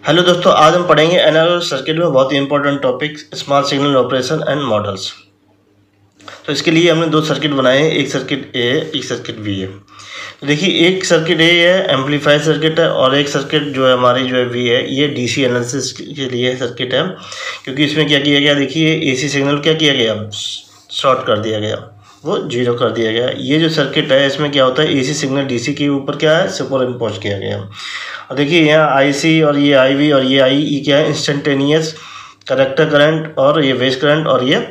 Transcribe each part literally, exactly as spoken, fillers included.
Hello दोस्तों, आज हम पढ़ेंगे एनालॉग सर्किट में बहुत ही important topic small signal operation and models. तो इसके लिए हमने दो सर्किट बनाए हैं, एक सर्किट ए है, एक सर्किट बी है। तो देखिए, एक सर्किट ए है एम्पलीफायर सर्किट है और एक सर्किट जो है हमारी जो है वी है, ये डीसी एनालिसिस के लिए सर्किट है। क्योंकि इसमें क्या किया गया, देखिए एसी सिग्नल क्या किया गया, शॉर्ट कर दिया गया, वो जीरो कर दिया गया। ये जो सर्किट है इसमें क्या होता है, एसी सिग्नल डीसी के ऊपर क्या है, सुपर इम्पोज किया गया। और देखिए यहाँ आईसी और ये आईवी और ये आई ये क्या है, इंस्टेंटेनियस कलेक्टर करंट और ये बेस करंट और ये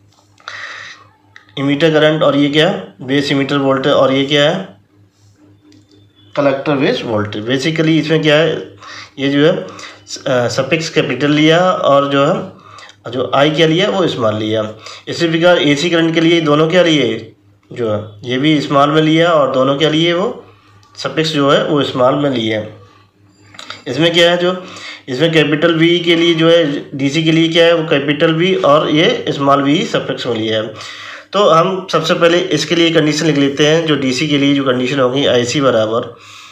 इमीटर करंट और ये क्या है, बेस इमीटर वोल्टेज और ये क्या है, कलेक्टर बेस वोल्टेज। बेसिकली इसमें क्या है, ये जो है सफिक्स कैपिटल लिया और जो है जो आई क्या लिया वो स्मॉल लिया। इसी प्रकार एसी करंट के लिए दोनों क्या लिए, जो है ये भी स्मॉल में लिया और दोनों क्या लिए, वो सफिक्स जो है वो स्मॉल में लिया। इसमें क्या है, जो इसमें कैपिटल वी के लिए जो है डीसी के लिए क्या है, वो कैपिटल वी और ये स्मॉल वी सफिक्स में लिया है। तो हम सबसे पहले इसके लिए कंडीशन लिख लेते हैं। जो डीसी के लिए जो कंडीशन होगी आईसी बराबर,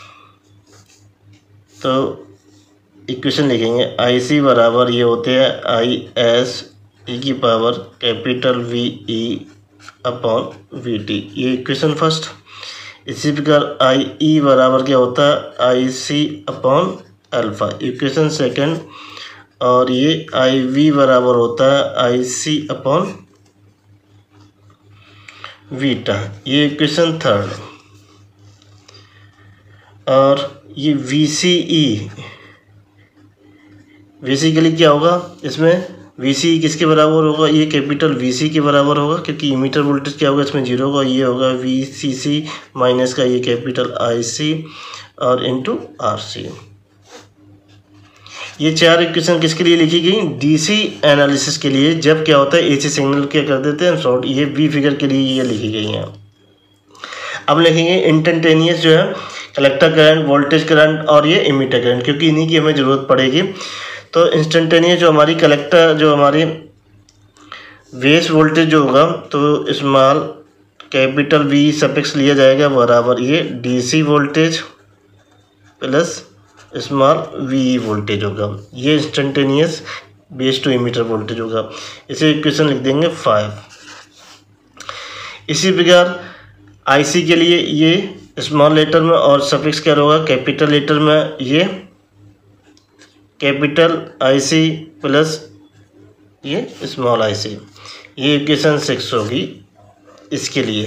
तो इक्वेशन लिखेंगे आईसी बराबर ये होते हैं आई एस ई की power capital V E upon V T, ये इक्वेशन फर्स्ट। इसी प्रकार आई ई बराबर क्या होता है, I C upon alpha, equation second. और ये आई वी बराबर होता है आई सी अपॉन वीटा, ये इक्वेशन थर्ड। और ये वी सी ई बेसिकली क्या होगा, इसमें वी सी किसके बराबर होगा, ये कैपिटल वी सी के बराबर होगा, क्योंकि इमीटर वोल्टेज क्या होगा इसमें जीरो होगा, ये होगा वी सी सी माइनस का ये कैपिटल आई सी और इनटू आर सी। ये चार इक्वेशन किसके लिए लिखी गई, डीसी एनालिसिस के लिए। जब क्या होता है एसी सिग्नल क्या कर देते हैं शॉर्ट, ये बी फिगर के लिए ये लिखी गई हैं। अब लिखेंगे इंस्टेंटेनियस जो है कलेक्टर करंट, वोल्टेज करंट और ये इमीटर करंट, क्योंकि इन्हीं की हमें ज़रूरत पड़ेगी। तो इंस्टेंटेनियस जो हमारी कलेक्टर जो हमारी बेस वोल्टेज जो होगा, तो स्मॉल कैपिटल वी सफिक्स लिया जाएगा बराबर ये DC voltage plus small V voltage होगा, ये instantaneous base to emitter voltage होगा। इसे इक्वेशन लिख देंगे फाइव। इसी प्रकार आईसी के लिए ये स्मॉल लेटर में और सफिक्स क्या होगा, कैपिटल लेटर में ये कैपिटल आईसी प्लस ये स्मॉल आईसी, ये इक्वेशन सिक्स होगी इसके लिए,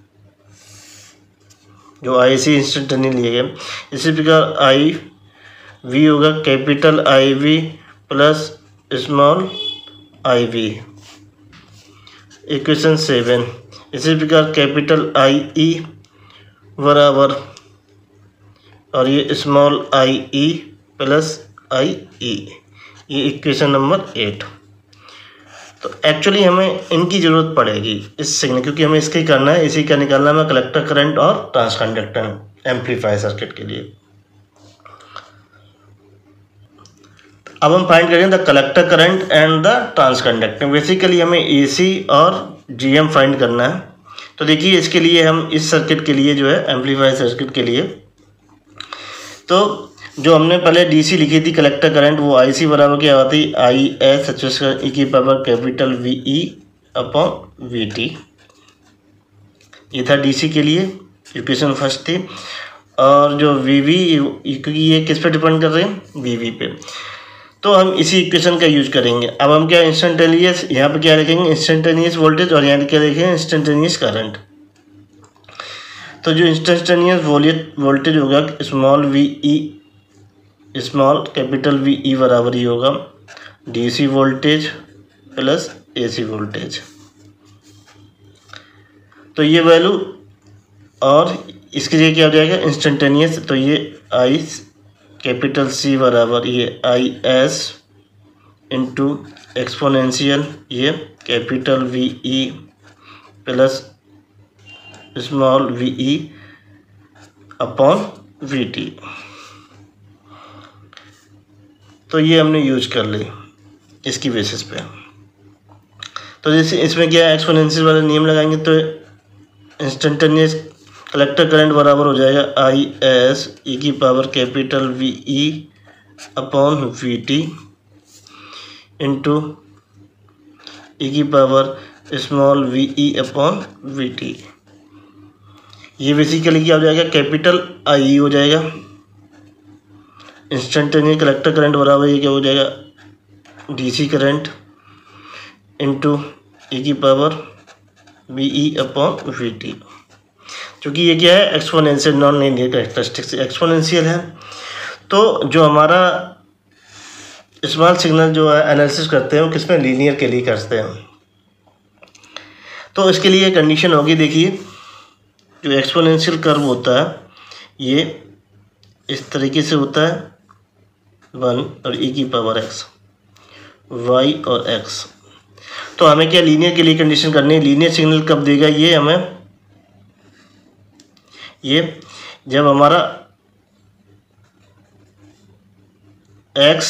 जो आईसी इंस्टेंटेनियस लिए गए। इसी प्रकार आई वी होगा capital I V plus small I V, equation seven. इसी प्रकार कैपिटल आई ई बराबर और ये small I E plus I E, ये इक्वेशन नंबर एट। तो एक्चुअली हमें इनकी ज़रूरत पड़ेगी इस सिग्नल, क्योंकि हमें इसके करना है, इसी का निकालना है कलेक्टर करंट और ट्रांसकंडक्टर एम्पलीफायर सर्किट के लिए। अब हम फाइंड करेंगे the collector current and the transconductor. Basically हमें एसी और जीएम फाइंड करना है। तो देखिए इसके लिए हम इस सर्किट के लिए जो है एम्पलीफायर सर्किट के लिए, तो जो हमने पहले डीसी लिखी थी कलेक्टर करंट, वो आईसी बराबर क्या होती है, आई एस एच ई की power capital V E upon V T, ये था डीसी के लिए, इक्वेशन फर्स्ट थी। और जो वी वी, क्योंकि ये किस पे डिपेंड कर रहे हैं, वी वी पे, तो हम इसी इक्वेशन का यूज करेंगे। अब हम क्या इंस्टेंटेनियस, यहाँ पे क्या लिखेंगे इंस्टेंटेनियस वोल्टेज और यहाँ क्या लिखेंगे इंस्टेंटेनियस करंट। तो जो इंस्टेंटेनियस वोल्टेज होगा small V E, small capital V E बराबर ही होगा DC voltage plus AC voltage. तो ये वैल्यू और इसके लिए क्या हो जाएगा इंस्टेंटेनियस, तो ये आई कैपिटल सी बराबर ये आई एस इंटू एक्सपोनेंशियल ये capital V E plus small V E upon V T. तो ये हमने यूज कर ली इसकी बेसिस पे। तो जैसे इसमें क्या एक्सपोनेंशियल वाला नियम लगाएंगे, तो इंस्टेंटेनियस कलेक्टर करंट बराबर हो जाएगा आई एस ई की power capital V E upon V T into E की power small V E upon V T. ये बेसिकली क्या हो जाएगा, कैपिटल आई हो जाएगा। इंस्टेंटेनियस कलेक्टर करंट बराबर ये क्या हो जाएगा, डीसी करंट इंटू ई की power V E upon V T. क्योंकि ये क्या है, एक्सपोनेंशियल नॉन लीनियर कैरेक्टरिस्टिक से एक्सपोनेंशियल है, तो जो हमारा स्मॉल सिग्नल जो है एनालिसिस करते हैं वो किसमें, लीनियर के लिए करते हैं। तो इसके लिए कंडीशन होगी, देखिए जो एक्सपोनेंशियल कर्व होता है ये इस तरीके से होता है, वन और ई की पावर एक्स, वाई और एक्स। तो हमें क्या लीनियर के लिए कंडीशन करनी है, लीनियर सिग्नल कब देगा ये हमें, ये जब हमारा x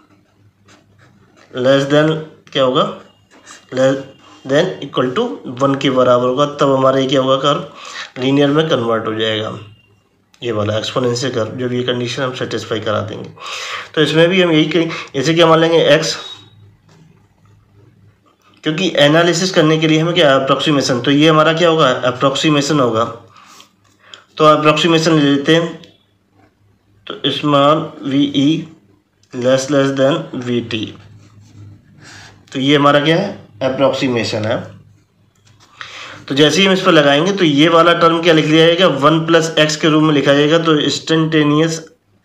लेस देन क्या होगा, less than equal to one के बराबर होगा, तब हमारा ये क्या होगा, कर्व लीनियर में कन्वर्ट हो जाएगा। ये वाला एक्सपोनेंशियल कर्व जब ये कंडीशन हम सेटिस्फाई करा देंगे, तो इसमें भी हम यही करें, ऐसे क्या मान लेंगे x, क्योंकि एनालिसिस करने के लिए हमें क्या अप्रोक्सीमेशन, तो ये हमारा क्या होगा, अप्रोक्सीमेशन होगा। तो अप्रोक्सीमेशन ले लेते हैं, तो small V E less less than V T, तो ये हमारा क्या है, अप्रोक्सीमेशन है। तो जैसे ही हम इस पर लगाएंगे तो ये वाला टर्म क्या लिख लिया जाएगा, वन प्लस एक्स के रूप में लिखा जाएगा। तो इंस्टेंटेनियस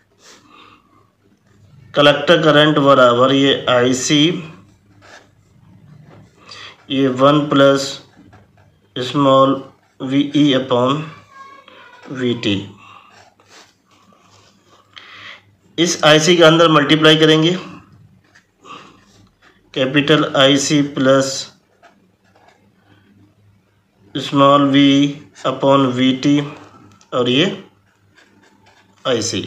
कलेक्टर करंट बराबर ये आई सी, ये one plus small V E upon V T. इस आई सी के अंदर मल्टीप्लाई करेंगे, capital I C plus small V upon V T और ये आई सी।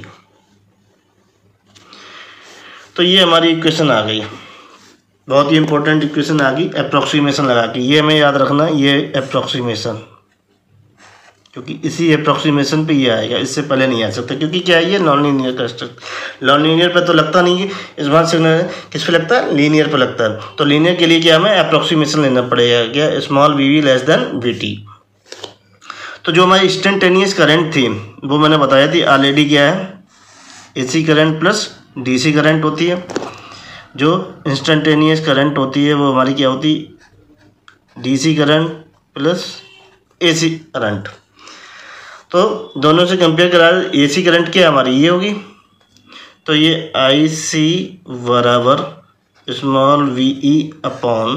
तो ये हमारी इक्वेशन आ गई, बहुत ही इंपॉर्टेंट इक्वेशन आ गई अप्रोक्सीमेशन लगा के। ये हमें याद रखना, ये अप्रोक्सीमेशन, क्योंकि इसी अप्रोक्सीमेशन पे ये आएगा, इससे पहले नहीं आ सकता, क्योंकि क्या है ये non linear construct. Non linear पे तो लगता नहीं है स्मॉल सिग्नल, किस पे लगता है, लीनियर पे लगता है। तो लीनियर के लिए क्या हमें अप्रोक्सीमेशन लेना पड़ेगा, क्या small V V less than V T. तो जो हमारी इंस्टेंटेनियस करंट थी वो मैंने बताया थी ऑलरेडी, क्या है A C current plus D C current होती है। जो इंस्टेंटेनियस करंट होती है वो हमारी क्या होती, D C current plus A C current. तो दोनों से कंपेयर करा, ए सी करंट क्या हमारी ये होगी, तो ये आई सी बराबर small V E upon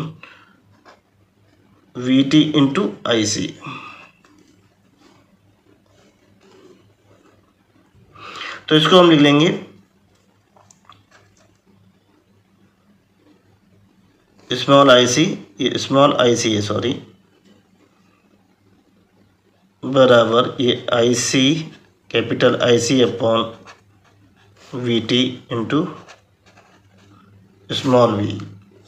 V T into I C. तो इसको हम लिख लेंगे स्मॉल आई सी, ये स्मॉल आई सी है सॉरी, बराबर ये I C capital I C upon V T into small V.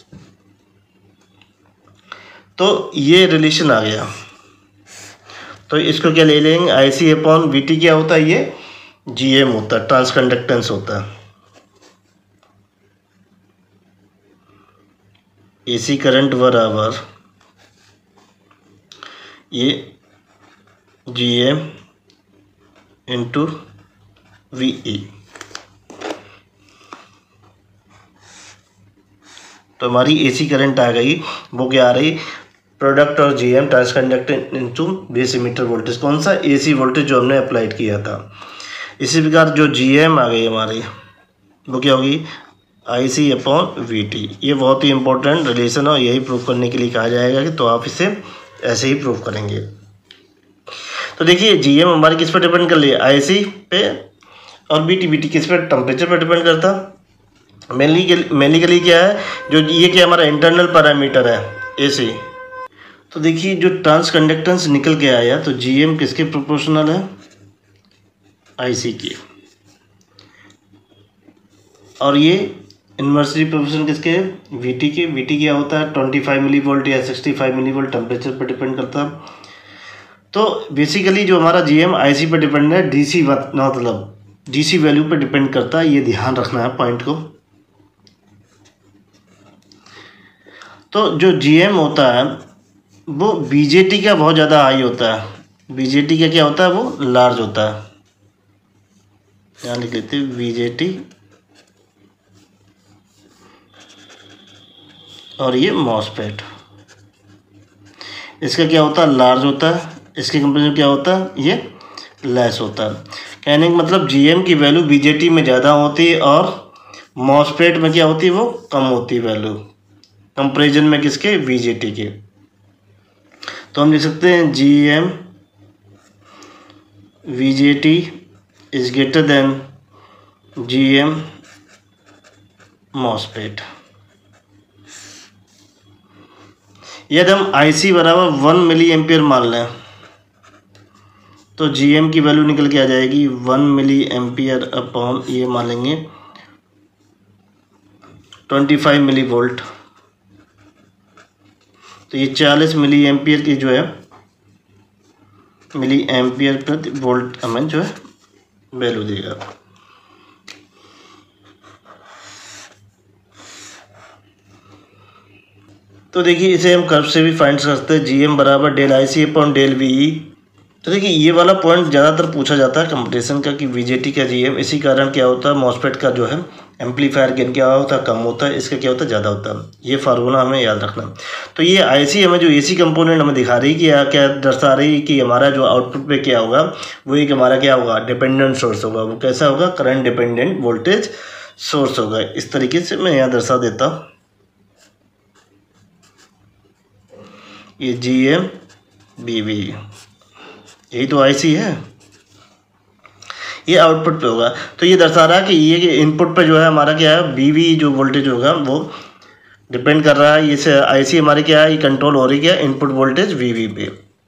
तो ये रिलेशन आ गया। तो इसको क्या ले लेंगे, I C upon V T क्या होता है, ये जी एम होता है, ट्रांसकंडक्टेंस होता है। एसी करंट बराबर ये G M into V E. तो हमारी एसी करंट आ गई, वो क्या आ रही, प्रोडक्ट और G M transconductance into base emitter voltage, कौन सा एसी वोल्टेज जो हमने अप्लाइड किया था। इसी प्रकार जो जी एम आ गई हमारी वो क्या होगी, I C upon V T. ये बहुत ही इंपॉर्टेंट रिलेशन है और यही प्रूव करने के लिए कहा जाएगा कि तो आप इसे ऐसे ही प्रूव करेंगे। तो देखिए जी एम हमारी किस पर डिपेंड कर लिया, आई सी पे, और बी टी, बी टी किस पर, टेम्परेचर पर डिपेंड करता। मेनली मेनली के लिए क्या है, जो ये क्या हमारा इंटरनल पैरामीटर है ए सी। तो देखिए जो ट्रांस कंडक्टेंस निकल के आया, तो जी एम किसके प्रोपोर्शनल है, आई सी की, और ये इन्वर्सली प्रोपोर्शनल किसके, वी टी के। वी टी क्या होता है, ट्वेंटी फाइव मिली वोल्ट या sixty five milli volt, temperature पर डिपेंड करता है। तो बेसिकली जो हमारा जी एम आई सी पर डिपेंड है, डी सी मतलब डीसी वैल्यू पे डिपेंड करता है, ये ध्यान रखना है पॉइंट को। तो जो जीएम होता है वो बीजेटी का बहुत ज़्यादा हाई होता है, बीजेटी का क्या होता है वो लार्ज होता है, यहाँ लिख लेते हैं बीजेटी, और ये मॉसफेट इसका क्या होता है लार्ज होता है, इसके कंपेरिजन क्या होता है ये लेस होता है। कहने का मतलब जीएम की वैल्यू बीजेटी में ज़्यादा होती है और मॉसफेट में क्या होती है वो कम होती है वैल्यू कंपेरिजन में किसके बीजेटी के। तो हम लिख सकते हैं GM BJT is greater than GM MOSFET. यदि हम आईसी बराबर वन मिली एम्पियर मान लें तो जीएम की वैल्यू निकल के आ जाएगी वन मिली एम्पियर अपॉन ये मान लेंगे ट्वेंटी फाइव मिली वोल्ट। तो ये चालीस मिली एम्पियर की जो है मिली एम्पियर प्रति वोल्ट हमें जो है वैल्यू देगा। तो देखिए इसे हम कर्व से भी फाइंड कर सकते हैं, जी एम बराबर del I C upon del V E. तो देखिए ये वाला पॉइंट ज़्यादातर पूछा जाता है कंपटीशन का कि वीजेटी का जीएम, इसी कारण क्या होता है मॉसफेट का जो है एम्पलीफायर गेन क्या होता है कम होता है, इसका क्या होता है ज़्यादा होता है। ये फार्मूला हमें याद रखना। तो ये आईसी हमें जो एसी कंपोनेंट हमें दिखा रही कि क्या दर्शा रही कि हमारा जो आउटपुट पे क्या होगा वो एक हमारा क्या होगा डिपेंडेंट सोर्स होगा। वो कैसा होगा करंट डिपेंडेंट वोल्टेज सोर्स होगा। इस तरीके से मैं यहाँ दर्शा देता हूँ, ये जी एम बी वी यही तो आईसी है, ये आउटपुट पे होगा। तो ये दर्शा रहा है कि ये कि इनपुट पे जो है हमारा क्या है बीवी जो वोल्टेज होगा वो डिपेंड कर रहा है, इसे आईसी हमारी क्या है ये कंट्रोल हो रही है इनपुट वोल्टेज वीवी पे।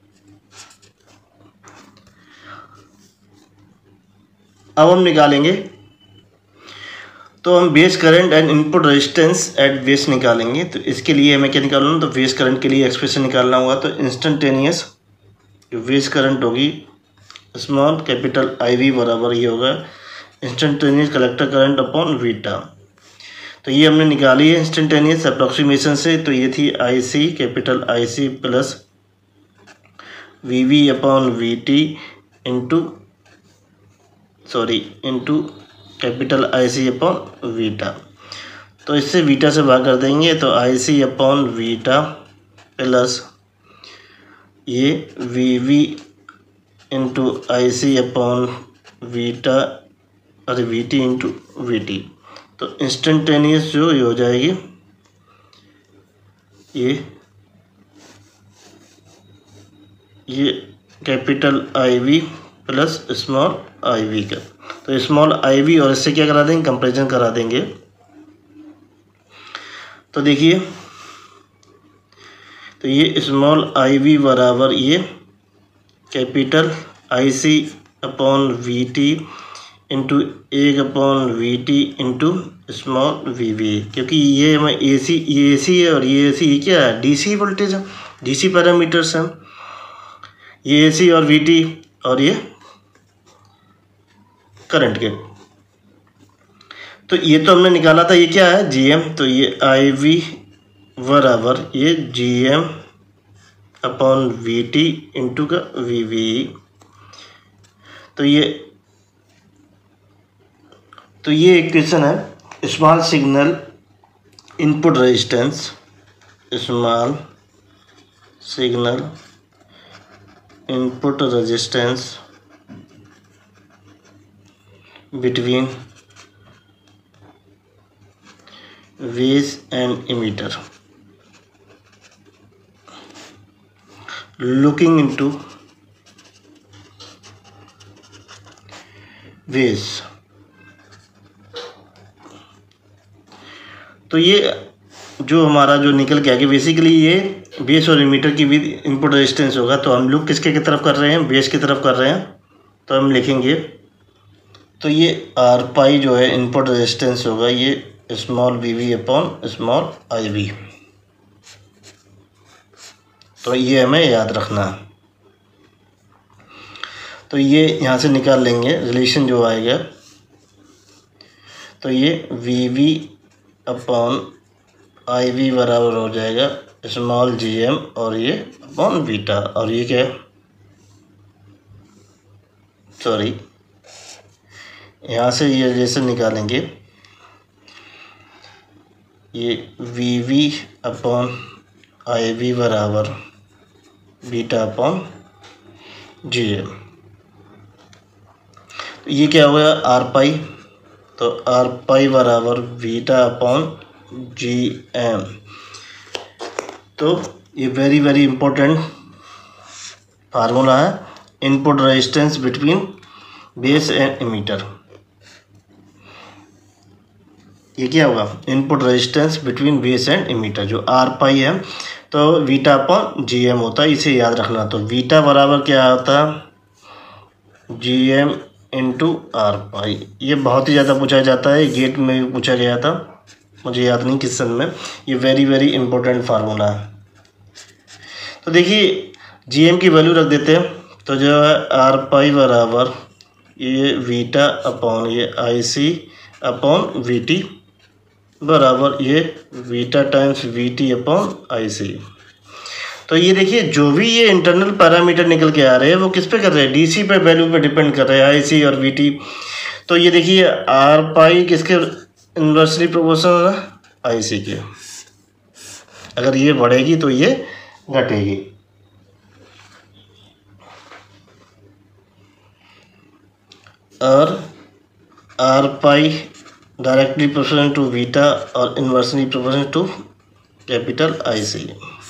अब हम निकालेंगे तो हम base current and input resistance at base निकालेंगे। तो इसके लिए हमें क्या निकालना, तो बेस करंट के लिए एक्सप्रेशन निकालना होगा। तो इंस्टेंटेनियस जो बेस करंट होगी स्मॉल कैपिटल आई वी बराबर ये होगा instantaneous collector current upon beta. तो ये हमने निकाली है इंस्टेंटेनियस अप्रोक्सीमेशन से। तो ये थी I C capital I C plus V V upon V T into sorry into capital I C upon beta. तो इससे वीटा से भाग कर देंगे तो I C upon beta plus ये V V into I C upon beta अरे V T into V T. तो इंस्टेंटेनियस जो ये हो जाएगी ये ये capital I V plus small I V का। तो स्मॉल आई वी और इससे क्या करा देंगे कंपैरिजन करा देंगे। तो देखिए तो ये स्मॉल आई वी बराबर ये capital I C upon V T into एक upon V T into small V V, क्योंकि ये हमें ए सी ये ए सी है और ये ए सी क्या है डी सी वोल्टेज है, डी सी पैरामीटर्स हैं ये ए सी और वी टी और ये करंट के। तो ये तो हमने निकाला था ये क्या है जी एम। तो ये आई वी बराबर ये G M upon V T into का वी वी। तो ये तो ये इक्वेशन है small signal input resistance small signal input resistance between base and emitter looking into base. तो ये जो हमारा जो निकल के आगे बेसिकली ये बेस और इमीटर की भी इनपुट रेजिस्टेंस होगा। तो हम लोग किसके की तरफ कर रहे हैं बेस की तरफ कर रहे हैं। तो हम लिखेंगे तो ये आर पाई जो है इनपुट रेजिस्टेंस होगा ये small V V upon small I V. तो ये हमें याद रखना है। तो ये यहाँ से निकाल लेंगे रिलेशन जो आएगा तो ये V V upon I V बराबर हो जाएगा स्मॉल जी एम और ये अपॉन बीटा, और ये क्या है, सॉरी यहाँ से ये रिलेशन निकालेंगे, ये V V upon I V बराबर बीटा अपॉन जी एम। तो ये क्या होगा आर पाई, तो आर पाई बराबर बीटा अपॉन जी एम। तो ये वेरी वेरी इंपॉर्टेंट फार्मूला है, input resistance between base and emitter. ये क्या होगा input resistance between base and emitter, जो आर पाई है तो वीटा अपॉन जी एम होता है, इसे याद रखना। तो वीटा बराबर क्या होता है G M into R pi. ये बहुत ही ज़्यादा पूछा जाता है, गेट में भी पूछा गया था, मुझे याद नहीं किस सन में। ये वेरी वेरी इंपॉर्टेंट फार्मूला है। तो देखिए जी एम की वैल्यू रख देते हैं, तो जो है आर पाई बराबर ये वीटा अपॉन ये I C upon V T बराबर ये beta times V T upon I C. तो ये देखिए जो भी ये इंटरनल पैरामीटर निकल के आ रहे हैं वो किस पे कर रहे हैं, डीसी पे वैल्यू पे डिपेंड कर रहे हैं, आई सी और वी टी। तो ये देखिए आर पाई किसके इन्वर्सली प्रोपोर्शनल है, आई सी के। अगर ये बढ़ेगी तो ये घटेगी। और R pi directly proportional to beta और inversely proportional to capital I C.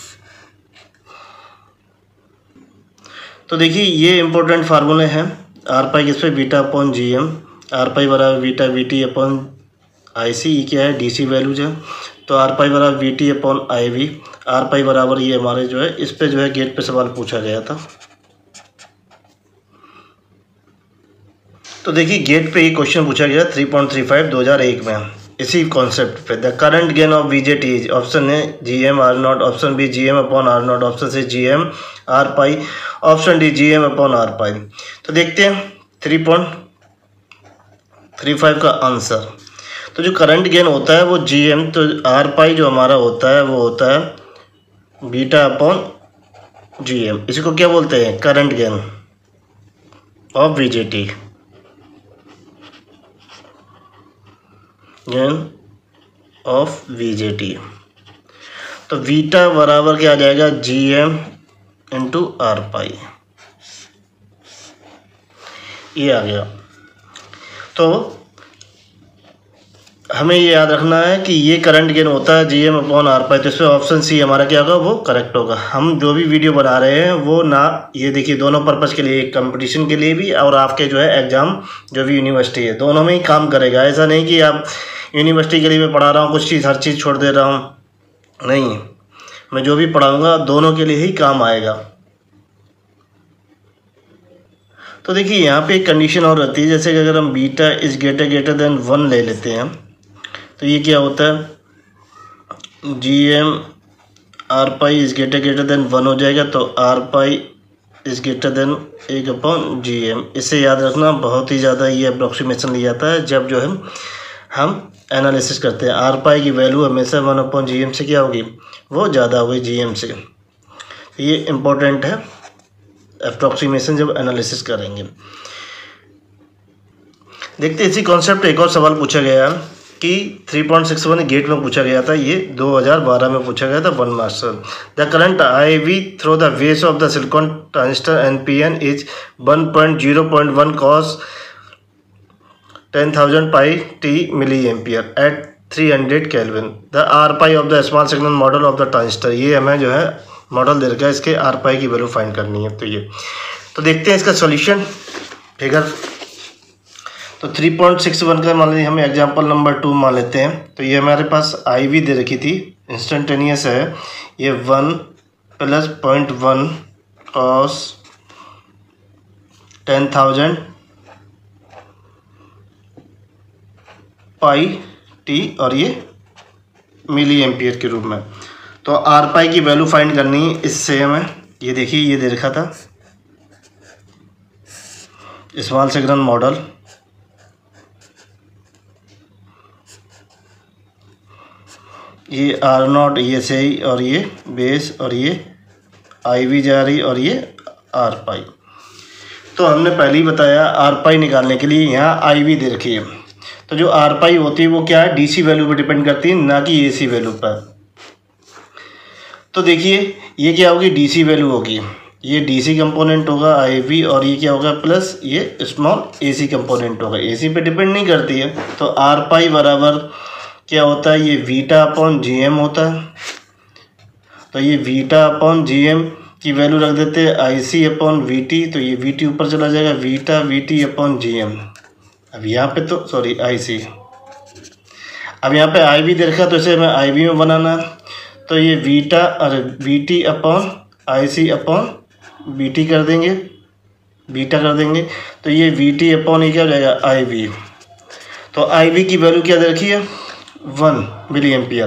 तो देखिए ये इंपॉर्टेंट फार्मूले हैं, आर पाई किस पे beta upon G M, R pi बराबर beta V T upon I C, ये क्या है डीसी वैल्यूज है। तो आर पाई बराबर V T upon I V, R pi बराबर ये हमारे जो है इस पे जो है गेट पे सवाल पूछा गया था। तो देखिए गेट पे ये क्वेश्चन पूछा गया थ्री पॉइंट थ्री फाइव दो हज़ार एक में इसी कॉन्सेप्ट पे। The current gain of BJT is, option है G M R naught, option B G M upon R naught, option C G M R pi, option D G M upon R pi. तो देखते हैं three point three five का answer. तो जो current gain होता है वो G M, तो आर पाई जो हमारा होता है वो होता है बीटा अपॉन जी एम। इसको क्या बोलते हैं current gain of BJT, gain of BJT. तो बीटा बराबर क्या आ जाएगा G M into R pi, ये आ गया। तो हमें ये याद रखना है कि ये करंट गेन होता है G M upon R pi. तो इसमें ऑप्शन सी हमारा क्या होगा वो करेक्ट होगा। हम जो भी वीडियो बना रहे हैं वो ना, ये देखिए दोनों पर्पज़ के लिए, कंपटीशन के लिए भी और आपके जो है एग्ज़ाम जो भी यूनिवर्सिटी है दोनों में ही काम करेगा। ऐसा नहीं कि आप यूनिवर्सिटी के लिए मैं पढ़ा रहा हूँ कुछ चीज़ हर चीज़ छोड़ दे रहा हूँ, नहीं, मैं जो भी पढ़ाऊँगा दोनों के लिए ही काम आएगा। तो देखिए यहाँ पे एक कंडीशन और रहती है, जैसे कि अगर हम beta is greater greater than one ले लेते हैं तो ये क्या होता है G M R pi is greater greater than one हो जाएगा। तो R pi is greater than एक अपॉन जी एम। इसे याद रखना, बहुत ही ज़्यादा ये अप्रोक्सीमेशन लिया जाता है जब जो है हम एनालिसिस करते हैं। आर पाई की वैल्यू हमेशा वन अपॉन जी एम से क्या होगी वो ज़्यादा होगी जी एम से। ये इम्पोर्टेंट है अप्रोक्सीमेशन जब एनालिसिस करेंगे। देखते इसी कॉन्सेप्ट एक और सवाल पूछा गया कि three point six one GATE में पूछा गया था, ये दो हज़ार बारह में पूछा गया था one master. The current I V through the base of the silicon transistor N P N is one point zero point one cos ten thousand pi T milli ampere at three hundred kelvin. The R pi of the small signal model of the transistor, ये हमें जो है model दे रखा है, इसके are pi की value find करनी है। तो ये तो देखते हैं इसका सॉल्यूशन फिगर। तो थ्री पॉइंट सिक्स वन का मान लीजिए हमें एग्जांपल नंबर टू मान लेते हैं। तो ये हमारे पास आई वी दे रखी थी, इंस्टेंटेनियस है, ये one plus point one cos ten thousand pi T और ये मिली एम्पियर के रूप में। तो आर पाई की वैल्यू फाइंड करनी है इससे हमें, ये देखिए ये दे रखा था स्मॉल सिग्नल मॉडल, ये आर नॉट ये सही और ये बेस और ये आई वी जा रही और ये आर पाई। तो हमने पहले ही बताया आर पाई निकालने के लिए यहाँ आई वी दे रखी है। तो जो आर पाई होती है वो क्या है, डीसी वैल्यू पर डिपेंड करती है, ना कि एसी वैल्यू पर। तो देखिए ये क्या होगी, डीसी वैल्यू होगी, ये डीसी कंपोनेंट होगा आईवी, और ये क्या होगा प्लस ये स्मॉल एसी कंपोनेंट होगा, एसी पे डिपेंड नहीं करती है। तो आर पाई बराबर क्या होता है, ये वीटा अपॉन जी एम होता है। तो ये वीटा अपॉन जी एम की वैल्यू रख देते हैं I C upon V T, तो ये वी टी ऊपर चला जाएगा, beta V T upon G M. अब यहाँ पे तो सॉरी आई सी, अब यहाँ पे आई वी दे रखा तो इसे हमें आई वी में बनाना है। तो ये वीटा अरे V T upon I C upon B T कर देंगे, बीटा कर देंगे। तो ये वी टी अपॉन ये क्या हो जाएगा आई वी। तो आई वी की वैल्यू क्या दे रखी है, वन मिली एम्पियर।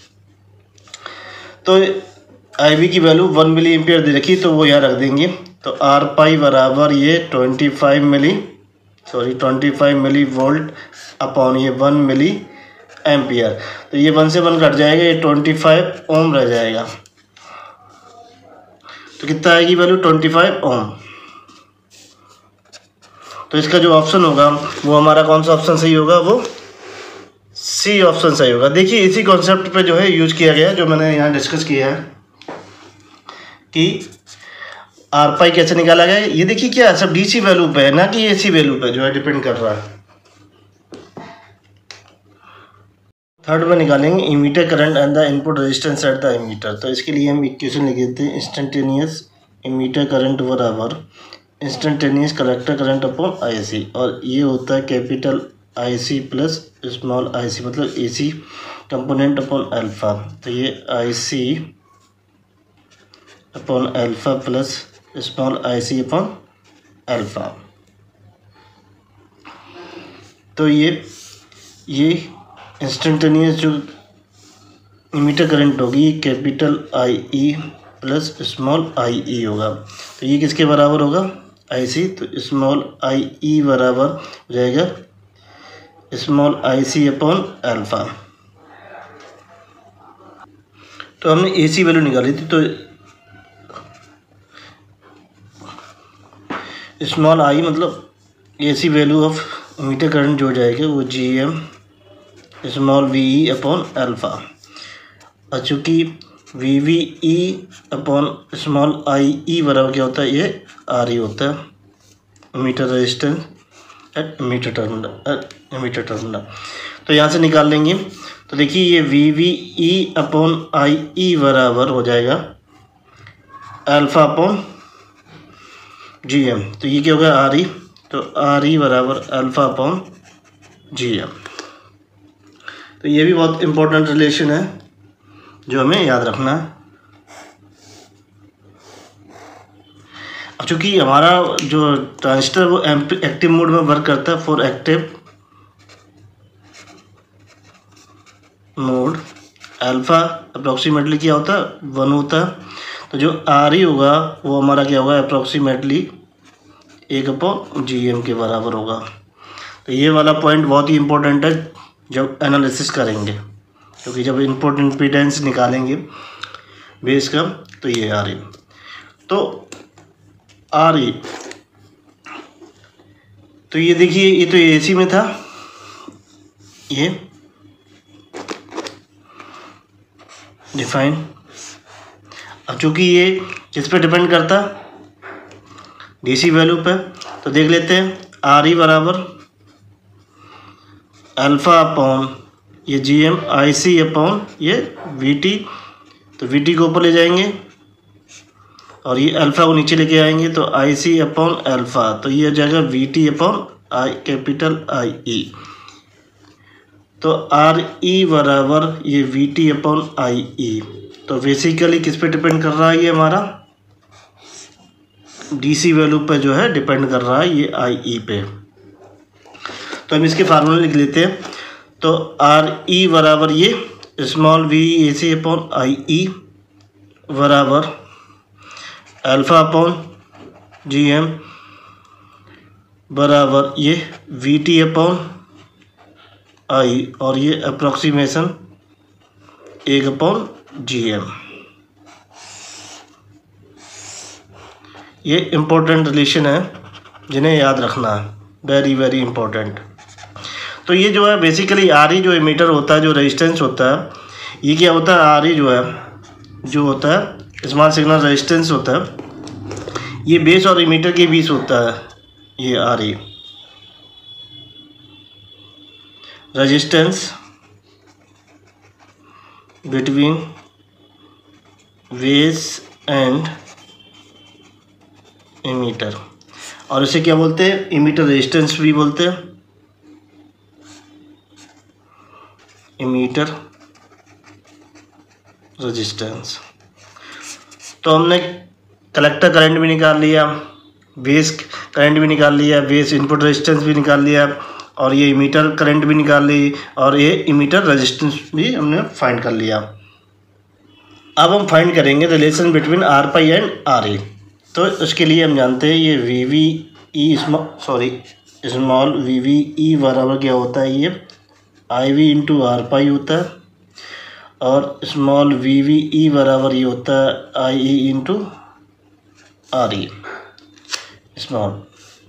तो आई वी की वैल्यू वन मिली एम्पियर दे रखी, तो वो यहाँ रख देंगे। तो आर पाई बराबर ये twenty five milli sorry twenty five मिली वोल्ट अपॉन ये वन मिली एम्पियर। तो ये वन से वन कट जाएगा, ये ट्वेंटी फाइव ओम रह जाएगा। तो कितना आएगी वैल्यू, ट्वेंटी फाइव ओम। तो इसका जो ऑप्शन होगा वो हमारा कौन सा ऑप्शन सही होगा, वो सी ऑप्शन सही होगा। देखिए इसी कॉन्सेप्ट पे जो है यूज किया गया, जो मैंने यहाँ डिस्कस किया है कि आर पाई कैसे निकाला गया। ये देखिए क्या है, सब डीसी वैल्यू पे है, ना कि एसी वैल्यू पे जो है डिपेंड कर रहा है। थर्ड में निकालेंगे emitter current and the input resistance at the emitter. तो इसके लिए हम इक्वेशन लिख देते हैं, इंस्टेंटेनियस इमीटर करंट बराबर instantaneous collector current upon I C, और ये होता है capital I C plus small I C, मतलब A C component upon alpha. तो ये I C upon alpha plus small I C upon alpha. तो ये ये इंस्टेंटेनियस जो इमीटर करंट होगी capital I E plus small I E होगा। तो ये किसके बराबर होगा, आई सी। तो स्मॉल आई ई बराबर हो जाएगा small I C upon alpha. तो हमने ए सी वैल्यू निकाली थी, तो स्मॉल आई मतलब A C value of emitter current जो हो जाएगा वो G M small V E upon alpha. और चूँकि V V E upon small I E बराबर क्या होता है, ये आर ई होता है, emitter resistance at emitter terminal at emitter terminal. तो यहाँ से निकाल लेंगे। तो देखिए ये V V E upon I E बराबर हो जाएगा अल्फा अपॉन जी एम। तो ये क्या होगा आर ई, तो आर ई बराबर अल्फा अपॉन जी एम। तो ये भी बहुत इम्पोर्टेंट रिलेशन है जो हमें याद रखना है। अब चूँकि हमारा जो ट्रांजिस्टर वो एक्टिव मोड में वर्क करता है, for active mode alpha approximately क्या होता है, वन होता है। तो जो आर ई होगा वो हमारा क्या होगा, अप्रोक्सीमेटली एक अपॉन जी एम के बराबर होगा। तो ये वाला पॉइंट बहुत ही इम्पोर्टेंट है जब एनालिसिस करेंगे, क्योंकि जब इनपुट इम्पीडेंस निकालेंगे बेस का, तो ये आ रही। तो आ रही तो ये देखिए ये तो एसी में था, ये डिफाइन। अब चूँकि ये किस पे डिपेंड करता, डीसी वैल्यू पे, तो देख लेते हैं आर ई बराबर अल्फ़ा अपॉन ये G M I C upon ये वी टी। तो वी टी को ऊपर ले जाएंगे और ये अल्फ़ा को नीचे लेके आएंगे, तो आई सी अपॉन अल्फ़ा। तो ये हो जाएगा V T upon I capital I E. तो आर ई बराबर ये V T upon I E. तो बेसिकली किस पे डिपेंड कर रहा है, ये हमारा डीसी वैल्यू पे जो है डिपेंड कर रहा है, ये आई ई पे। तो हम इसके फार्मूले लिख लेते हैं। तो आर ई बराबर ये small V A C upon I E बराबर अल्फ़ा अपॉन जी एम बराबर ये वी टी अपॉन आई, और ये अप्रोक्सीमेशन एक अपॉन जी एम। ये इम्पोर्टेंट रिलेशन है जिन्हें याद रखना है, वेरी वेरी इम्पोर्टेंट। तो ये जो है बेसिकली आर ई जो एमीटर होता है, जो रेजिस्टेंस होता है, ये क्या होता है, आर ई जो है जो होता है स्मॉल सिग्नल रेजिस्टेंस होता है, ये बेस और एमीटर के बीच होता है। ये R E resistance between base and emitter, और इसे क्या बोलते हैं, एमीटर रेजिस्टेंस भी बोलते हैं, एमीटर रेजिस्टेंस। तो हमने कलेक्टर करंट भी निकाल लिया, बेस करंट भी निकाल लिया, बेस इनपुट रेजिस्टेंस भी निकाल लिया, और ये एमीटर करंट भी निकाल ली, और ये एमीटर रेजिस्टेंस भी हमने फाइंड कर लिया। अब हम फाइंड करेंगे relation between R pi and R E. तो उसके लिए हम जानते हैं ये V V E sorry small V V E बराबर क्या होता है, ये I V into R pi होता है, और स्मॉल वी वी ई बराबर ये होता है I E into R E small.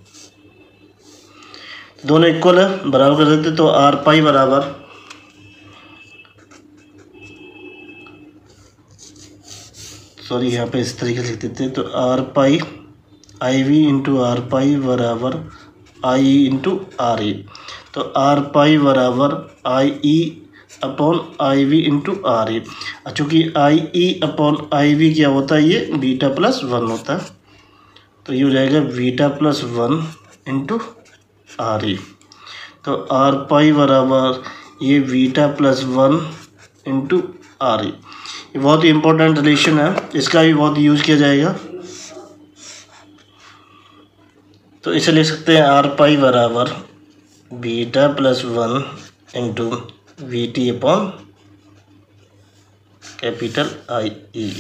दोनों इक्वल है, बराबर कर देते, तो आर पाई बराबर सॉरी यहाँ पे इस तरीके से लिख देते हैं, तो R pi I V into R pi बराबर I E into R E. तो आर पाई बराबर I E upon I V into R E. चूँकि I E upon I we क्या होता है, ये बीटा प्लस वन होता है, तो ये हो जाएगा beta plus one into R E. तो आर पाई बराबर ये beta plus one into R E. ये बहुत ही इम्पोर्टेंट रिलेशन है, इसका भी बहुत यूज़ किया जाएगा। तो इसे लिख सकते हैं आर पाई बराबर beta plus one into V T upon capital I E.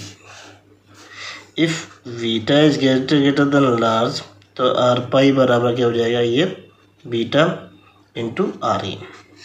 If beta is greater greater than large, तो आर पाई बराबर क्या हो जाएगा, ये बीटा इंटू आर ई।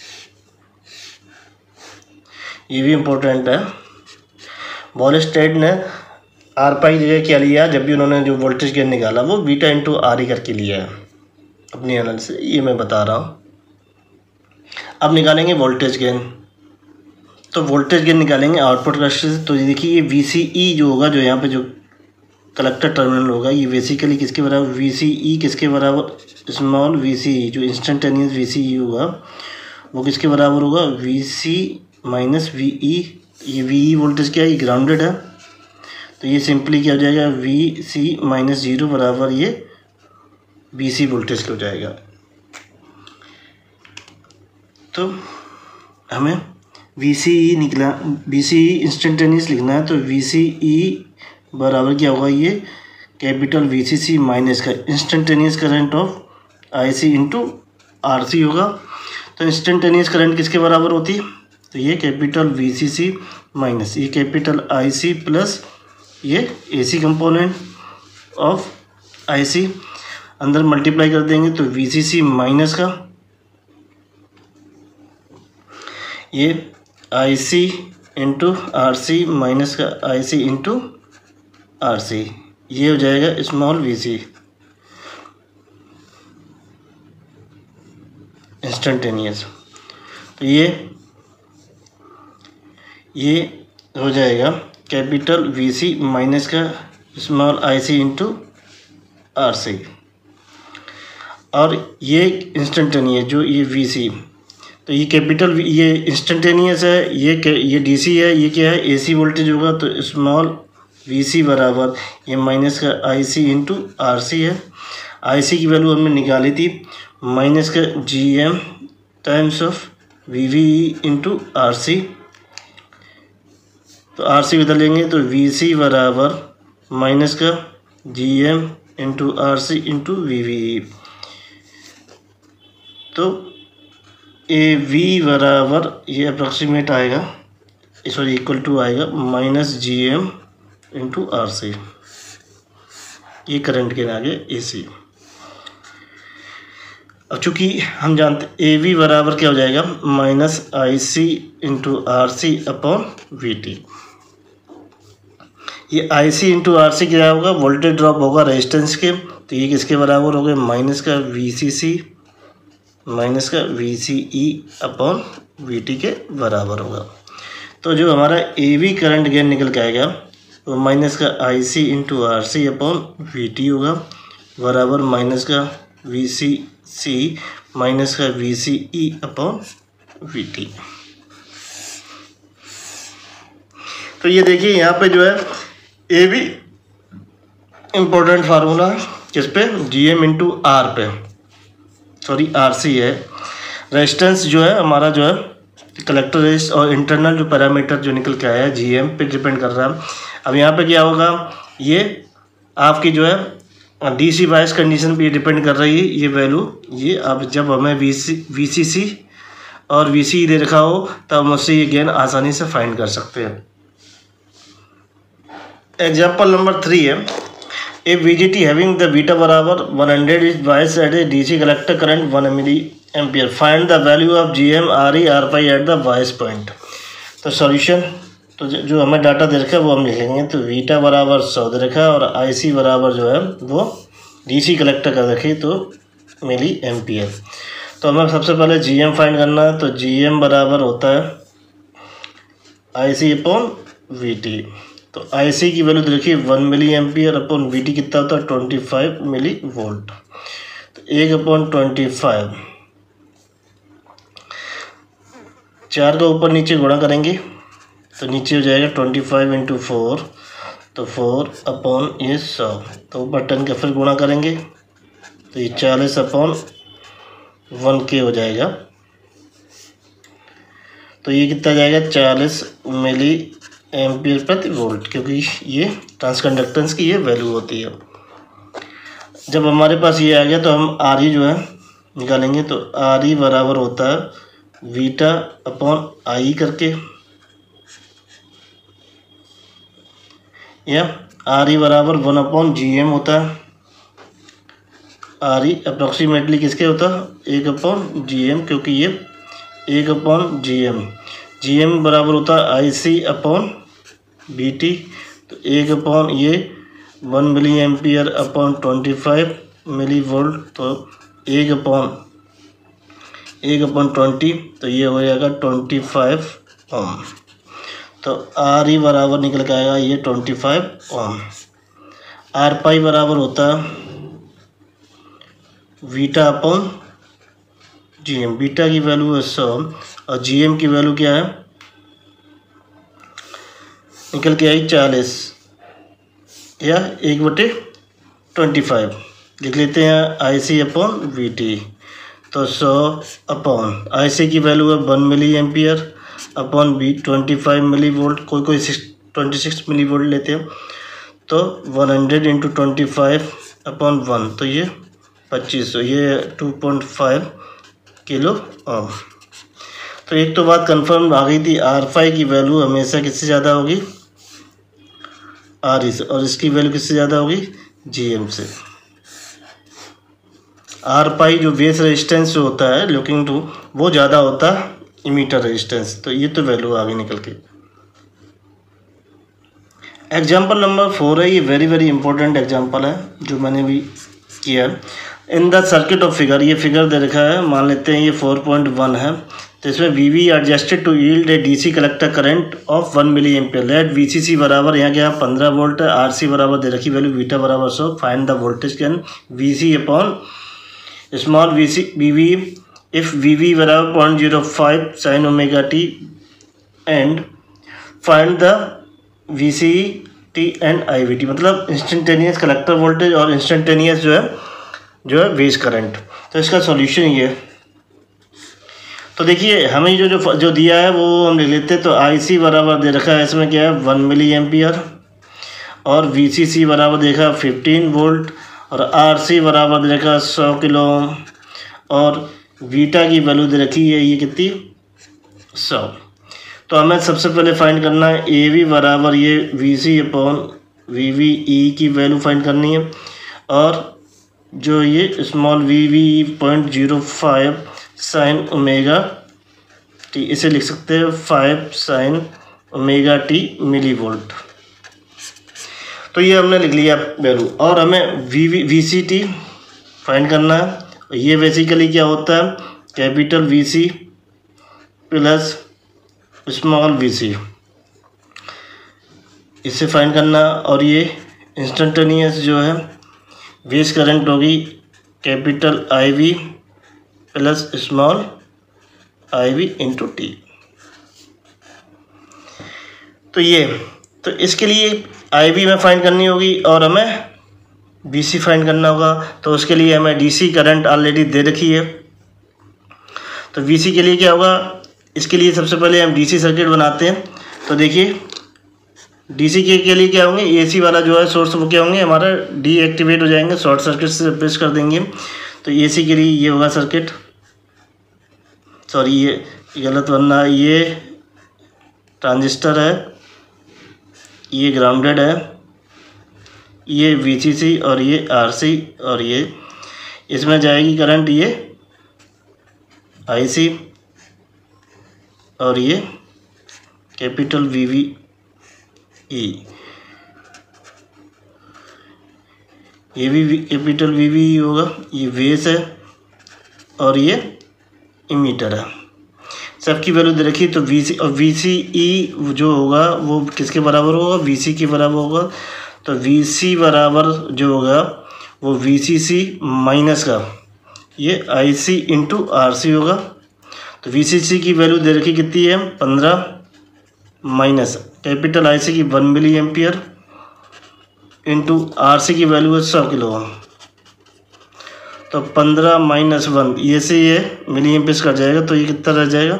ये भी इम्पोर्टेंट है। बॉलस्टैड ने आर पाई जगह क्या लिया, जब भी उन्होंने जो वोल्टेज गेन निकाला वो बीटा इंटू आर ई करके लिया है अपनी एनालिसिस से, ये मैं बता रहा हूँ। अब निकालेंगे वोल्टेज गेन। तो वोल्टेज गेन निकालेंगे आउटपुट कैपेसिटर से। तो देखिए ये वी सी ई जो होगा, जो यहाँ पे जो कलेक्टर टर्मिनल होगा, ये बेसिकली किसके बराबर, वी सी ई किसके बराबर, स्मॉल वी सी ई जो इंस्टेंटेनियस वी सी ई होगा वो किसके बराबर होगा, V C minus V E. ये वी ई वोल्टेज क्या है, ये ग्राउंडेड है, तो ये सिंपली क्या हो जाएगा, वी सी माइनस जीरो बराबर ये वी सी वोल्टेज का हो जाएगा। तो हमें वी सी ई निकला, वी सी ई इंस्टेंटेनियस लिखना है, तो वी सी ई बराबर क्या होगा, ये capital V C C minus का instantaneous current of I C into R C होगा। तो इंस्टेंटेनियस करंट किसके बराबर होती है, तो ये capital V C C minus ये कैपिटल आई सी प्लस ये A C component of I सी, अंदर मल्टीप्लाई कर देंगे तो वी सी सी माइनस का ये I C into R C minus का I C into R C, ये हो जाएगा स्मॉल वी सी इंस्टेंटेनियस। तो ये ये हो जाएगा कैपिटल वी सी माइनस का small I C into R C, और ये इंस्टेंटेनियस जो ये वी सी, तो ये कैपिटल ये इंस्टेंटेनियस है, ये ये डी सी है, ये क्या है ए सी वोल्टेज होगा, तो स्मॉल वी सी बराबर ये माइनस का I C into R C है। आई सी की वैल्यू हमने निकाली थी माइनस का G M times of V V into R C, तो आर सी बदलेंगे तो वी सी बराबर माइनस का G M into R C into V V, तो ए वी बराबर ये अप्रॉक्सीमेट आएगा, सॉरी इक्वल टू आएगा minus G M into R C, ये करंट के आगे ए सी। अब चूँकि हम जानते ए वी बराबर क्या हो जाएगा, minus I C into R C upon V T. ये आई सी इंटू आर सी क्या होगा, वोल्टेज ड्रॉप होगा रेजिस्टेंस के, तो ये किसके बराबर हो गए, माइनस का वी सी सी माइनस का V C E upon V T के बराबर होगा। तो जो हमारा ए वी करंट गेन निकल के आएगा वो माइनस का I C into R C upon V T होगा, बराबर माइनस का वी सी सी माइनस का V C E upon V T. तो ये देखिए यहाँ पे जो है ए वी इम्पोर्टेंट फार्मूला है किस पे, जी एम इंटू आर पे, सॉरी आर सी है। रेजिस्टेंस जो है हमारा जो है कलेक्टर रेजिस्ट और इंटरनल जो पैरामीटर जो निकल के आया है जी एम पे डिपेंड कर रहा है। अब यहाँ पे क्या होगा, ये आपकी जो है डीसी बायस कंडीशन पे डिपेंड कर रही है ये वैल्यू। ये अब जब हमें वी सी वी सी सी और वी सी दे रखा हो तब हम उससे ये गेन आसानी से फाइंड कर सकते हैं। एग्जाम्पल नंबर थ्री है, A V G T having the beta बराबर one hundred is bias at A D C collector current one milli ampere, find the value of G M R E R pi at the bias point. तो solution, तो जो हमें data दे रखा है वो हम लिख लेंगे। तो बीटा बराबर सौ दे रखा है और आई सी बराबर जो है वो डी सी कलेक्टर कर रखी तो मिली एम्पियर। तो हमें सबसे पहले जी एम फाइंड करना है, तो जी एम बराबर होता है I C upon V T. तो आई सी की वैल्यू देखिए one milli ampere upon V T कितना होता है ट्वेंटी फाइव मिली वोल्ट। तो एक अपॉन ट्वेंटी फाइव, चार का ऊपर नीचे गुणा करेंगे तो नीचे हो जाएगा ट्वेंटी फाइव इंटू फोर, तो फोर अपॉन ये सौ, तो ऊपर टेन का फिर गुणा करेंगे तो ये चालीस अपॉन वन के हो जाएगा। तो ये कितना जाएगा, चालीस मिली एम्पियर प्रति वोल्ट, क्योंकि ये ट्रांसकंडक्टेंस की ये वैल्यू होती है। जब हमारे पास ये आ गया तो हम आर ई जो है निकालेंगे। तो आर ई बराबर होता है वीटा अपॉन आई करके, या आर ई बराबर वन अपॉन जी एम होता है। आर ई अप्रोक्सीमेटली किसके होता है, एक अपॉन जी एम, क्योंकि ये एक upon G M, G M बराबर होता है I C upon B T. तो एक अपॉन ये one milli ampere upon twenty five मिली वोल्ट, तो एक अपॉन एक अपॉन ट्वेंटी, तो ये हो जाएगा ट्वेंटी फाइव ओम। तो आर ई बराबर निकल के आएगा ये twenty five ohm. R pi बराबर होता है beta upon G M, beta की वैल्यू है सौ और जी एम की वैल्यू क्या है, निकल के आई चालीस या एक बटे ट्वेंटी फाइव, लिख लेते हैं I C upon V T. तो सौ अपॉन आई सी की वैल्यू है one milli ampere upon B twenty five मिली वोल्ट, कोई कोई six twenty six milli volt लेते हैं। तो one hundred into twenty five upon one, तो ये पच्चीस सौ, ये two point five kilo ohm. तो एक तो बात कंफर्म आ गई थी, आर फाइव की वैल्यू हमेशा किससे ज़्यादा होगी, आर ई से, और इसकी वैल्यू किससे ज़्यादा होगी, जी एम से। आर पाई जो बेस रेजिस्टेंस जो होता है लुकिंग टू, वो ज़्यादा होता है इमीटर रेजिस्टेंस। तो ये तो वैल्यू आ गई निकल के। एग्जाम्पल नंबर फोर है, ये वेरी वेरी इंपॉर्टेंट एग्जाम्पल है जो मैंने भी किया। In the circuit of figure, ये फिगर दे रखा है, मान लेते हैं ये फोर पॉइंट वन है, तो इसमें V V adjusted to yield a D C collector current of one milli ampere. Let V C C बराबर यहाँ क्या पंद्रह वोल्ट है, आर सी बराबर दे रखी वैल्यू बीटा बराबर सौ, find the voltage can V C upon small V C V V if V V बराबर point zero five sine omega T and find the V C T and I V T, मतलब instantaneous collector voltage और instantaneous जो है जो है base current. तो इसका solution ये है। तो देखिए हमें जो जो जो दिया है वो हम लिख लेते हैं। तो आई सी बराबर दे रखा है, इसमें क्या है वन मिली एम्पियर, और वी सी सी बराबर देखा फिफ्टीन वोल्ट, और आर सी बराबर दे रखा सौ किलो ओम, और बीटा की वैल्यू दे रखी है ये कितनी सौ। तो हमें सबसे पहले फाइंड करना है ए वी बराबर ये V C upon V V E की वैल्यू फाइंड करनी है, और जो ये small V V point zero five sine omega T, इसे लिख सकते हैं five sine omega T milli volt. तो ये हमने लिख लिया वैल्यू, और हमें V V V C T find करना है। ये बेसिकली क्या होता है, capital V C plus small V C, इसे फाइंड करना। और ये इंस्टेंटेनियस जो है बेस करंट होगी capital I V plus small I V into T. तो ये तो इसके लिए आई वी में फाइंड करनी होगी और हमें बी सी फाइंड करना होगा। तो उसके लिए हमें डी सी करंट ऑलरेडी दे रखी है। तो वी सी के लिए क्या होगा, इसके लिए सबसे पहले हम डी सी सर्किट बनाते हैं। तो देखिए डीसी के के लिए क्या होंगे, एसी वाला जो है सोर्स वो क्या होंगे हमारा डीएक्टिवेट हो जाएंगे, शॉर्ट सर्किट से रिप्लेस कर देंगे। तो एसी के लिए ये होगा सर्किट, सॉरी ये गलत बनना है, ये ट्रांजिस्टर है, ये ग्राउंडेड है, ये वीसीसी और ये आरसी, और ये इसमें जाएगी करंट ये आईसी, और ये कैपिटल वीवी ई, ये भी कैपिटल वी वी होगा। ये बेस है और ये इमीटर है, सबकी वैल्यू दे रखी। तो वी सी और वी सी ई जो होगा वो किसके बराबर होगा, वी सी के बराबर होगा। तो वी सी बराबर जो होगा वो वी सी सी माइनस का ये I C into R C होगा। तो वी सी सी की वैल्यू दे रखी कितनी है, पंद्रह, माइनस कैपिटल आई सी की one milli ampere into R C की वैल्यू है सौ किलो ओम। तो पंद्रह माइनस वन, ये से ये मिली एम्पियर कट जाएगा, तो ये कितना रह जाएगा।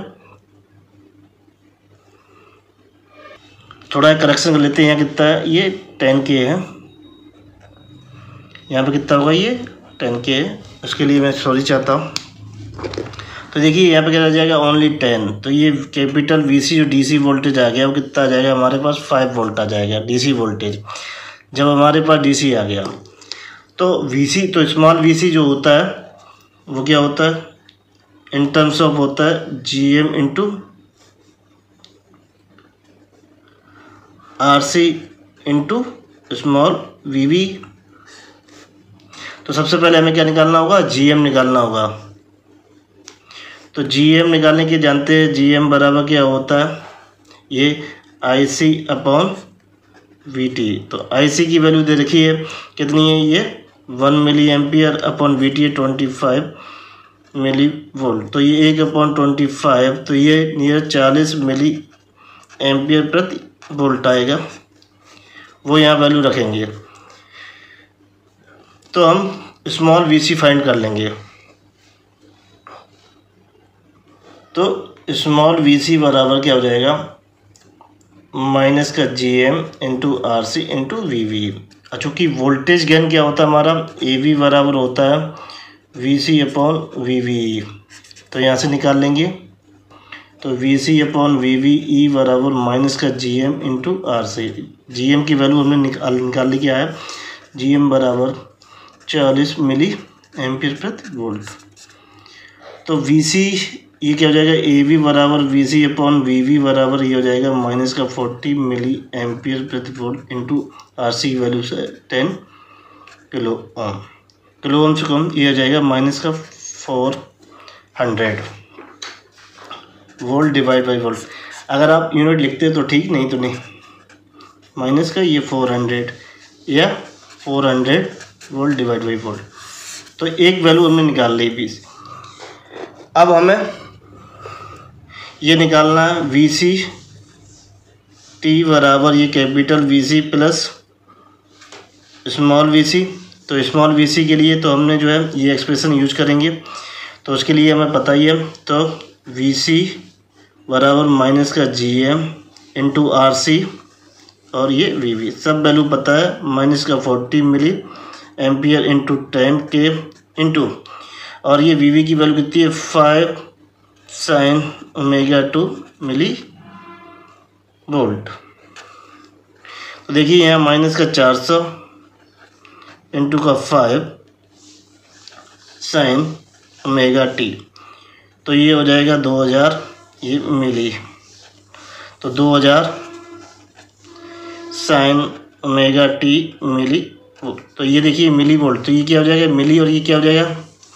थोड़ा करेक्शन कर लेते हैं, यहाँ कितना है, ये टेन के है, यहाँ पे कितना होगा, ये टेन के है। उसके लिए मैं सॉरी चाहता हूँ। तो देखिए यहाँ पे क्या रह जाएगा, ओनली टेन। तो ये कैपिटल वीसी जो डीसी वोल्टेज आ गया वो कितना आ जाएगा हमारे पास, फाइव वोल्ट आ जाएगा डीसी वोल्टेज। जब हमारे पास डीसी आ गया तो वीसी, तो स्मॉल वीसी जो होता है वो क्या होता है, इन टर्म्स ऑफ होता है GM into R C into small VV. तो सबसे पहले हमें क्या निकालना होगा, जीएम निकालना होगा। तो जीएम निकालने के जानते हैं, जीएम बराबर क्या होता है, ये I C upon V T. तो आई सी की वैल्यू दे रखी है कितनी है, ये one milli ampere upon V T है ट्वेंटी फाइव मिली वोल्ट। तो ये एक अपॉन ट्वेंटी फाइव, तो ये नियर चालीस मिली एम्पियर प्रति वोल्ट आएगा, वो यहाँ वैल्यू रखेंगे। तो हम स्मॉल वी सी फाइंड कर लेंगे। तो स्मॉल वी सी बराबर क्या हो जाएगा, माइनस का G M into R C into V V. चूँकि वोल्टेज गेन क्या होता है हमारा, ए वी बराबर होता है V C upon V V. तो यहाँ से निकाल लेंगे। तो V C upon V V E बराबर माइनस का G M into R C. G M की वैल्यू हमने निकाल निकाल ली, क्या है, जी एम बराबर चालीस मिली एम्पियर प्रति वोल्ट। तो वी सी ये क्या हो जाएगा, ए वी बराबर V C upon V V बराबर ये हो जाएगा माइनस का फोर्टी मिली एम्पियर प्रति वोल्ट इंटू आर सी की वैल्यू से ten kilo ohm. Kilo ohm से कम ये हो जाएगा माइनस का four hundred volt divide by volt. अगर आप यूनिट लिखते हैं तो ठीक, नहीं तो नहीं। माइनस का ये फोर हंड्रेड या four hundred volt divide by volt. तो एक वैल्यू हमने निकाल ली बीस। अब हमें ये निकालना है वी सी टी बराबर ये capital V C plus small V C. तो स्मॉल वी सी के लिए तो हमने जो है ये एक्सप्रेशन यूज करेंगे। तो उसके लिए हमें पता ही है, तो वी सी बराबर माइनस का G M into R C और ये वी वी सब वैल्यू पता है, माइनस का forty milli ampere into ten के इंटू और ये वी वी की वैल्यू कितनी है, five sine omega two milli volt. तो देखिए यहाँ माइनस का चार सौ इंटू का फाइव साइन ओमेगा टी। तो ये हो जाएगा दो हज़ार ये मिली, तो दो हज़ार साइन ओमेगा टी मिली। तो ये देखिए मिली वोल्ट, तो ये क्या हो जाएगा मिली और ये क्या हो जाएगा,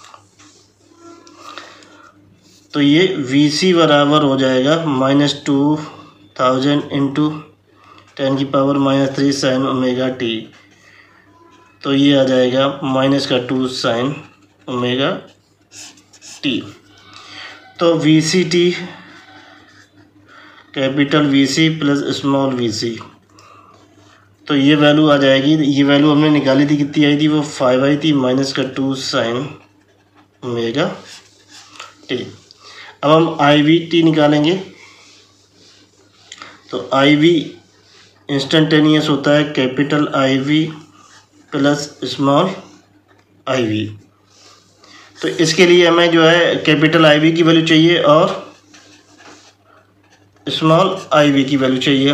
तो ये वी सी बराबर हो जाएगा minus two thousand into ten की power minus three sine omega T. तो ये आ जाएगा माइनस का टू साइन ओमेगा टी। तो V C T capital V C plus small V C, तो ये वैल्यू आ जाएगी। ये वैल्यू हमने निकाली थी, कितनी आई थी, वो फाइव आई थी माइनस का टू साइन ओमेगा टी। अब हम आई वी टी निकालेंगे। तो आई वी इंस्टेंटेनियस होता है capital I V plus small I V. तो इसके लिए हमें जो है कैपिटल आई वी की वैल्यू चाहिए और स्मॉल आई वी की वैल्यू चाहिए।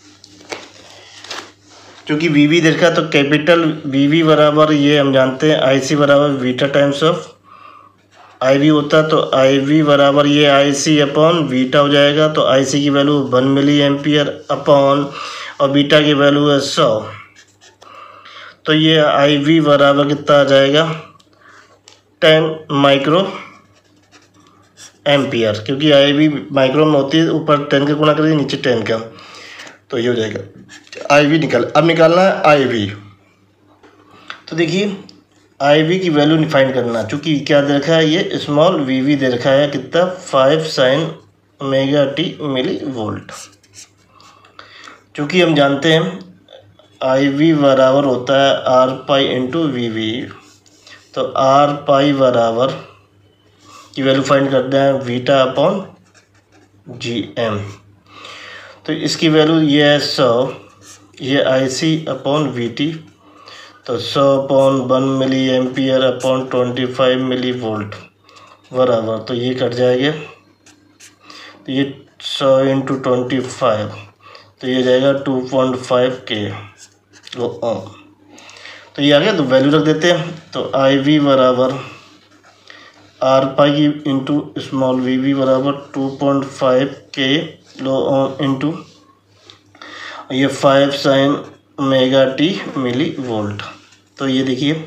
क्योंकि वी वी देखा तो कैपिटल वी वी बराबर ये हम जानते हैं आई सी बराबर beta times of I V होता, तो आई वी बराबर ये आई सी अपॉन बीटा हो जाएगा। तो आई सी की value one milli ampere upon और बीटा की वैल्यू है सौ। तो ये आई वी बराबर कितना आ जाएगा टेन माइक्रो एम्पियर, क्योंकि आई वी माइक्रो में होती है, ऊपर टेन का गुणा करिए नीचे टेन का, तो ये हो जाएगा आई वी निकाल। अब निकालना है आई वी। तो देखिए आई वी की वैल्यू फाइंड करना, चूँकि क्या दे रखा है ये स्मॉल वी वी दे रखा है कितना five sine omega T milli volt. चूँकि हम जानते हैं आई वी बराबर होता है R pi into V V, तो आर पाई बराबर की वैल्यू फाइंड करते हैं वीटा अपॉन जी एम। तो इसकी वैल्यू ये है सौ, ये I C upon V T, तो सौ upon one milli ampere upon twenty five मिली वोल्ट बराबर, तो ये कट जाएगा, तो ये सौ इंटू ट्वेंटी फाइव, तो ये जाएगा टू पॉइंट फाइव के ओम। तो ये आ गया, तो वैल्यू रख देते हैं। तो आई वी बराबर आर पाई की इंटू स्मॉल वी वी बराबर two point five kilo ohm into ये five sine omega T milli volt. तो ये देखिए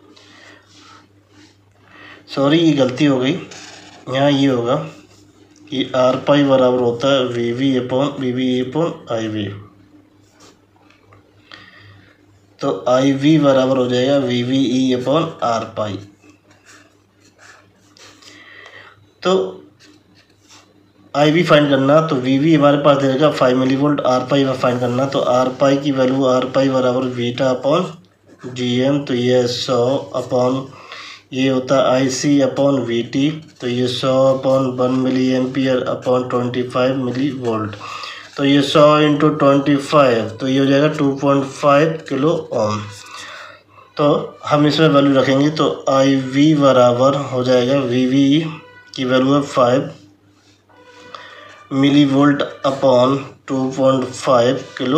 सॉरी ये गलती हो गई, यहाँ ये होगा कि आर पाई बराबर होता है V V upon V V upon I V. तो आई वी बराबर हो जाएगा V V E upon R pi. तो आई वी फाइंड करना, तो वी वी हमारे पास दे देगा फाइव मिली वोल्ट, आर पाई फाइंड करना, तो आर पाई की वैल्यू आर पाई बराबर वीटा अपॉन जी एम, तो ये सौ अपॉन ये होता है I C upon V T, तो ये सौ upon one milli ampere upon twenty five मिली वोल्ट, तो ये सौ इंटू ट्वेंटी फाइव, तो ये हो जाएगा two point five kilo ohm. तो हम इसमें वैल्यू रखेंगे, तो आई वी बराबर हो जाएगा वी वी की वैल्यू है फाइव मिली volt upon two point five kilo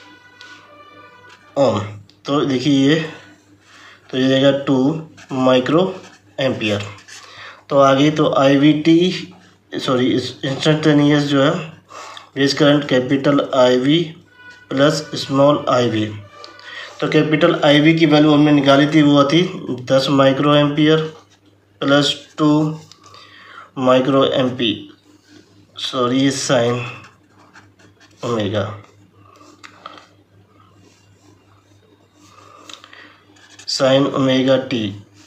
ohm. तो देखिए ये तो ये जाएगा टू माइक्रो एम्पियर। तो आगे तो I V T sorry instantaneous जो है base current capital I V plus small I V. तो कैपिटल आई वी की वैल्यू हमने निकाली थी, वो थी दस micro ampere plus two micro amp sorry sine omega. Sine omega T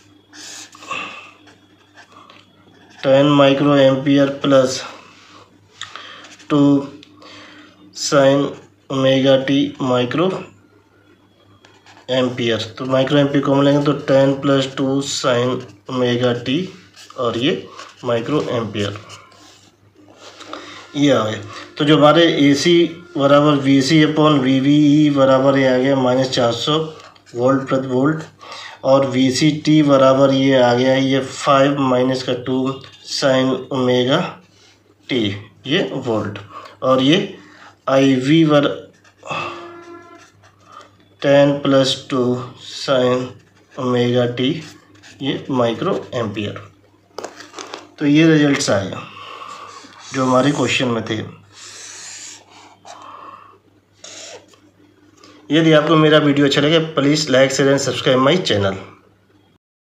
ten micro ampere plus two sine omega T micro ampere. तो micro ampere common लेंगे तो ten plus two sine omega T और ये micro ampere ये आ गया। तो जो हमारे ए सी बराबर V C upon V V E बराबर ये आ गया माइनस चार सौ वोल्ट प्रति वोल्ट, और वी सी टी बराबर ये आ गया ये फाइव माइनस का टू साइन ओमेगा टी ये वोल्ट, और ये आई वी बर ten plus two sine omega T ये माइक्रो एम्पियर। तो ये रिजल्ट्स आए जो हमारे क्वेश्चन में थे। यदि आपको मेरा वीडियो अच्छा लगे please like share and subscribe my channel.